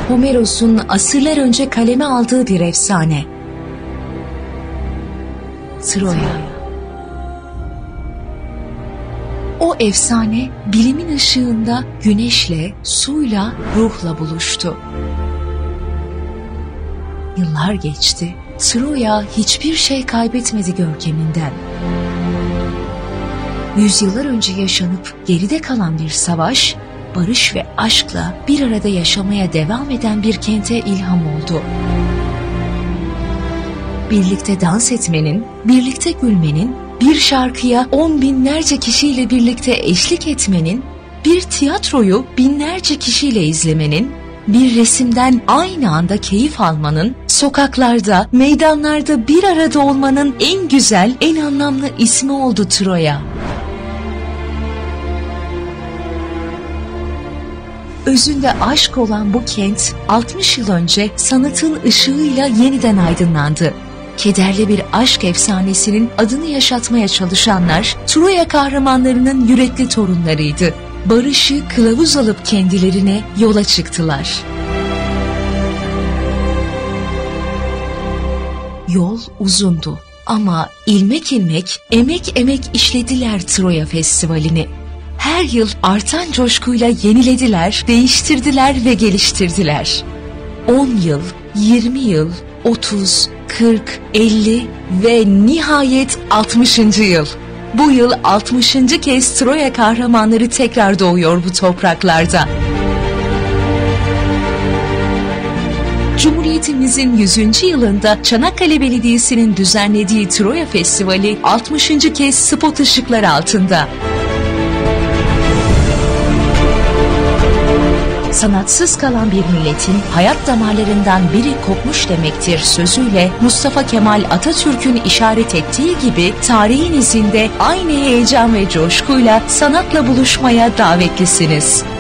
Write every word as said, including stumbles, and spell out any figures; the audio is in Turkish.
Homeros'un asırlar önce kaleme aldığı bir efsane. Troya. O efsane bilimin ışığında güneşle, suyla, ruhla buluştu. Yıllar geçti. Troya hiçbir şey kaybetmedi görkeminden. Yüzyıllar önce yaşanıp geride kalan bir savaş, barış ve aşkla bir arada yaşamaya devam eden bir kente ilham oldu. Birlikte dans etmenin, birlikte gülmenin, bir şarkıya on binlerce kişiyle birlikte eşlik etmenin, bir tiyatroyu binlerce kişiyle izlemenin, bir resimden aynı anda keyif almanın, sokaklarda, meydanlarda bir arada olmanın en güzel, en anlamlı ismi oldu Troya. Özünde aşk olan bu kent altmış yıl önce sanatın ışığıyla yeniden aydınlandı. Kederli bir aşk efsanesinin adını yaşatmaya çalışanlar Troya kahramanlarının yürekli torunlarıydı. Barışı kılavuz alıp kendilerine yola çıktılar. Yol uzundu ama ilmek ilmek, emek emek işlediler Troya Festivali'ni. Her yıl artan coşkuyla yenilediler, değiştirdiler ve geliştirdiler. on yıl, yirmi yıl, otuz, kırk, elli ve nihayet altmışıncı yıl. Bu yıl altmışıncı kez Troya kahramanları tekrar doğuyor bu topraklarda. Cumhuriyetimizin yüzüncü yılında Çanakkale Belediyesi'nin düzenlediği Troya Festivali altmışıncı kez spot ışıklar altında. Sanatsız kalan bir milletin hayat damarlarından biri kopmuş demektir sözüyle Mustafa Kemal Atatürk'ün işaret ettiği gibi tarihin izinde aynı heyecan ve coşkuyla sanatla buluşmaya davetlisiniz.